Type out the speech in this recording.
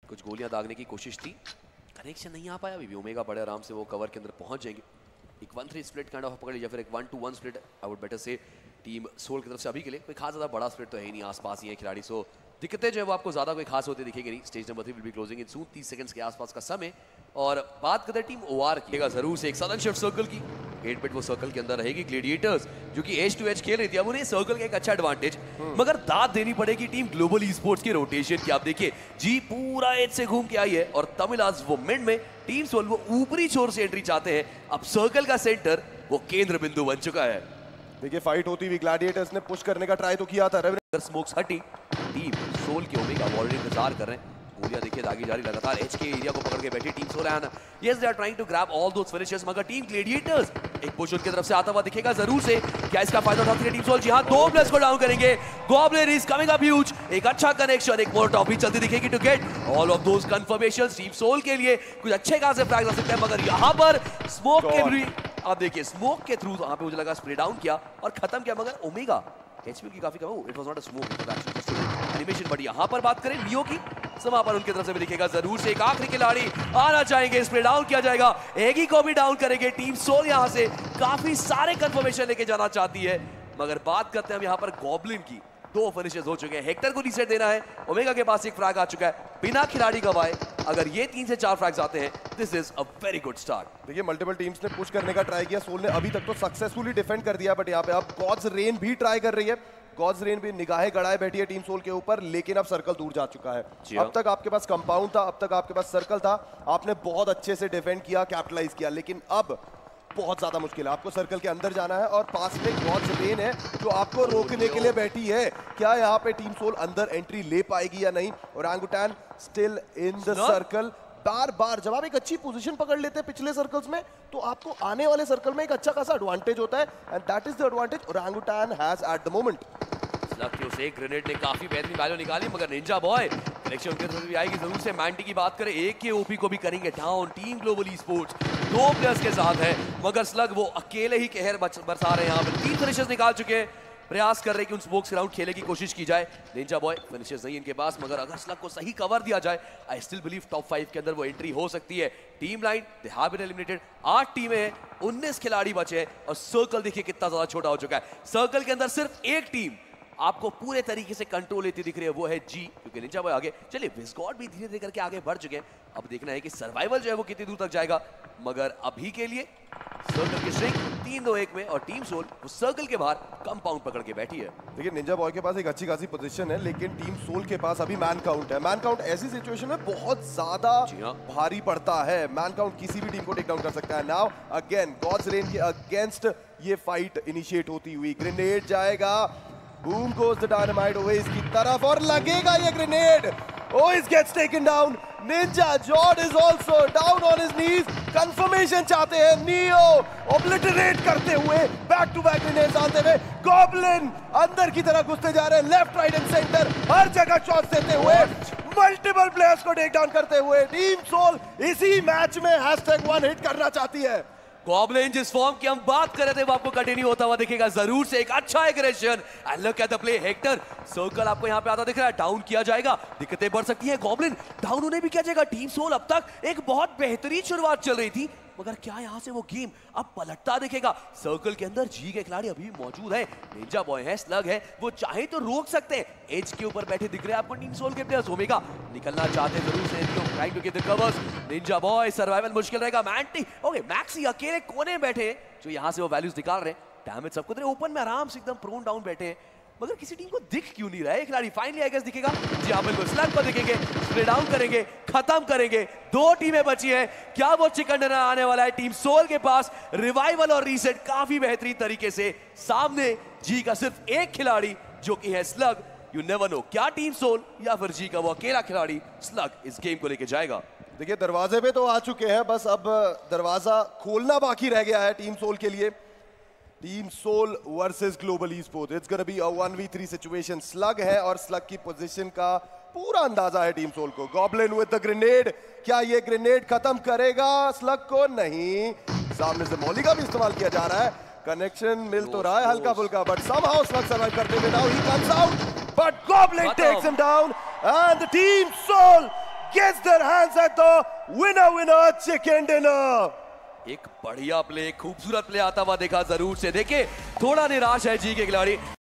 कुछ गोलियां दागने की कोशिश थी, कनेक्शन नहीं आ पाया। अभी ओमेगा बड़े आराम से वो कवर के अंदर पहुंच जाएंगे। एक 1-3 स्प्लिट काइंड ऑफ पकड़ लीजिए, फिर एक 1-2-1 स्प्लिट आई वुड बेटर से टीम सोल की तरफ से। अभी के लिए कोई खास ज्यादा बड़ा स्प्लिट तो है ही नहीं, आसपास ही है खिलाड़ी, सो दिक्कतें जो है वो आपको ज्यादा कोई खास होते दिखेगी नहीं। Stage number 3 will be closing in soon, 30 seconds के आसपास का समय। और बात करते हैं टीम ओआर की, जरूर से एक सडन शिफ्ट सर्कल की 8 बिट वो सर्कल के अंदर रहेगी। ग्लेडिएटर्स जो कि एज टू एज खेल रही थी, अब उन्हें सर्कल का एक अच्छा एडवांटेज, मगर दाद देनी पड़ेगी टीम ग्लोबल ई स्पोर्ट्स के रोटेशन की। आप देखिए जी पूरा एज से घूम के आई है और तमिल आज वो मिड में, टीम सोल वो ऊपरी छोर से एंट्री चाहते हैं। अब सर्कल का सेंटर वो केंद्र बिंदु बन चुका है। देखिए फाइट होती हुई ग्लैडिएटर्स ने पुश करने का ट्राई तो किया था। स्मोक्स हटी, टीम सोल के ओमेगा ऑलरेडी इंतजार कर रहे हैं। गोलियां देखिए दागी जा रही लगातार, एच के एरिया को पकड़ के बैठी team Soul. And yes they are trying to grab all those finishes, मगर टीम ग्लेडिएटर्स एक पुश उनकी तरफ से आता हुआ दिखेगा जरूर से। क्या इसका फायदा उठा सके टीम सोल? जी हां, 2 प्लेयर्स को डाउन करेंगे। Goblin is coming up huge, एक अच्छा कनेक्शन, एक मोलॉटॉव भी चलती दिखेगी to get all of those confirmations. Team Soul के लिए कुछ अच्छे खासे फ्लैग्स आ सकते हैं, मगर यहां पर स्मोक के भी आप देखिए स्मोक के थ्रू वहां पे मुझे लगा स्प्रे डाउन किया और खत्म किया, मगर ओमेगा एचपी की काफी कम। It was not a smoke, it was actually just animation. But यहां पर बात करें नियो की, समापन उनकी तरफ से भी दिखेगा जरूर से। एक आखिरी खिलाड़ी आना चाहेंगे, स्प्रे डाउन किया जाएगा, एगी को भी डाउन करेंगे। टीम सोल यहां से काफी सारे कंफर्मेशन लेके जाना चाहती है, मगर बात करते हैं हम यहां पर गॉब्लिन की। 2 फिनिशेस हो चुके हैं, हेक्टर को रीसेट देना है, ओमेगा के पास एक फ्रैग आ चुका है बिना खिलाड़ी गवाए। अगर ये 3 से 4 फ्रैग्स आते हैं, this is a very good start. देखिए मल्टीपल टीम्स ने पुश करने का ट्राई किया, सोल ने अभी तक तो सक्सेसफुली डिफेंड कर दिया, बट यहाँ पे अब गॉड्स रेन भी ट्राई कर रही है। गॉड्स रेन भी निगाहें गड़ाए बैठी है टीम सोल के ऊपर, लेकिन अब सर्कल दूर जा चुका है। अब तक आपके पास कंपाउंड था, अब तक आपके पास सर्कल था, आपने बहुत अच्छे से डिफेंड किया, कैपिटलाइज किया, लेकिन अब बहुत ज्यादा मुश्किल है। आपको सर्कल के अंदर जाना है और पास में गॉड्स रेन है जो आपको रोकने के लिए बैठी है। क्या यहाँ पे टीम सोल अंदर एंट्री ले पाएगी या नहीं? Orangutan still in the circle. बार बार जब आप एक अच्छी पोजीशन पकड़ लेते हैं पिछले सर्कल्स में, तो आपको आने वाले सर्कल में एक अच्छा खासा एडवांटेज होता है, and that is the advantage Orangutan has at the moment. उसे ग्रेनेड ने काफी बेहतरीन वैल्यू निकाली, मगर निंजा बॉय कनेक्शन उनके तरफ भी आएगी जरूर से। मैंटी की बात करें, एक के ओपी को भी करेंगे down. Team Global esports 2 players के साथ है, मगर स्लग वो अकेले ही कहर बरसा रहे हैं। यहाँ पे 3 फिनिशेस निकाल चुके हैं, प्रयास कर रहे हैं कि उन स्मोक्स राउंड खेलने की कोशिश की जाए। निंजा बॉय फिनिशेस नहीं इनके पास, मगर अगर स्लग को सही कवर दिया जाए, आई स्टिल बिलीव टॉप 5 के अंदर वो एंट्री हो सकती है। Team line they have been eliminated, 8 टीमें हैं, 19 खिलाड़ी बचे हैं, और सर्कल देखिए कितना ज्यादा छोटा हो चुका है। सर्कल के अंदर सिर्फ एक टीम आपको पूरे तरीके से कंट्रोल लेती दिख रही है, वो है जी, क्योंकि निंजा बॉय आगे चलिए विस्गॉड भी धीरे धीरे करके आगे बढ़ चुके हैं। अब देखना है कि सर्वाइवल जो है वो कितनी दूर तक जाएगा, मगर अभी के लिए सर्कल की स्ट्रिंग 3-2-1 में, और टीम सोल वो सर्कल के बाहर कंपाउंड पकड़ के बैठी है। देखिए निंजा बॉय के पास एक अच्छी खासी पोजीशन है, लेकिन टीम सोल के पास अभी मैन काउंट है। मैन काउंट ऐसी सिचुएशन में बहुत ज्यादा भारी पड़ता है। मैन काउंट किसी भी टीम को टेक डाउन कर सकता है। नाउ अगेन गॉड्स रेन के अगेंस्ट ये फाइट इनिशिएट होती हुई, ग्रेनेड जाएगा, boom goes the dynamite Owais की तरफ, और लगेगा ये grenade. Owais gets taken down. Ninja Jord is also down on his knees. Confirmation चाहते हैं, नियो ऑब्लिटरेट करते हुए बैक टू बैक ग्रेनेड्स आते हुए। गॉब्लिन अंदर की तरफ घुसते जा रहे हैं, लेफ्ट राइट एंड सेंटर हर जगह शॉट्स देते हुए, मल्टीपल प्लेयर्स को टेक डाउन करते हुए टीम सोल इसी मैच में #1 हिट करना चाहती है। गॉब्लिन जिस फॉर्म की हम बात कर रहे थे वो आपको कंटिन्यू होता हुआ दिखेगा जरूर से। एक अच्छा aggression, and look at the play. Hector circle आपको यहां पे आता दिख रहा है, डाउन किया जाएगा, दिक्कतें बढ़ सकती है। गॉब्लिन डाउन होने भी किया जाएगा। टीम सोल अब तक एक बहुत बेहतरीन शुरुआत चल रही थी, मगर क्या यहां से वो गेम अब पलटता दिखेगा? सर्कल के अंदर जी के खिलाड़ी अभी मौजूद है, निंजा बॉय है, स्लग है, वो चाहे तो रोक सकते हैं। एज के ऊपर बैठे दिख रहे हैं आपको टीम सोल के प्लेयर्स। ओमेगा निकलना चाहते जरूर से, trying to get the covers. Ninja boy survival मुश्किल रहेगा। मैंटी ओके, मैक्सी अकेले कोने बैठे जो यहां से वो वैल्यूज निकाल रहे हैं। डैमेज सबको दे रहे, ओपन में आराम से एकदम प्रोन डाउन बैठे हैं, मगर किसी टीम को दिख क्यों नहीं रहा है खिलाड़ी? फाइनली आई गेस दिखेगा। जी हां बिल्कुल, स्लग पर दिखेंगे, स्प्रे डाउन करेंगे, खत्म करेंगे। 2 टीमें बची हैं, क्या वो चिकन डिनर आने वाला है? टीम सोल के पास रिवाइवल और रीसेट काफी बेहतरीन तरीके से। सामने जी का सिर्फ एक खिलाड़ी जो कि है स्लग। यू नेवर नो, क्या टीम सोल या फिर जी का वो अकेला खिलाड़ी स्लग इस गेम को लेके जाएगा? देखिए दरवाजे पे तो आ चुके हैं, बस अब दरवाजा खोलना बाकी रह गया है टीम सोल के लिए। Team Soul versus Global esports, it's gonna be a 1v3 situation. Slug है और स्लग की पोजीशन का पूरा अंदाजा है टीम सोल को। गॉब्लिन विद द ग्रेनेड, क्या ये ग्रेनेड खत्म करेगा स्लग को? नहीं, सामने से मौली का भी इस्तेमाल किया जा रहा है। कनेक्शन मिल तो रहा है हल्का फुल्का, बट समहाउ स्लग सर्वाइव करते हुए now he comes out, but Goblin takes him down and the team Soul gets their hands at the winner chicken dinner. एक बढ़िया प्ले, खूबसूरत प्ले आता हुआ देखा जरूर से। देखिए थोड़ा निराश है जी के खिलाड़ी।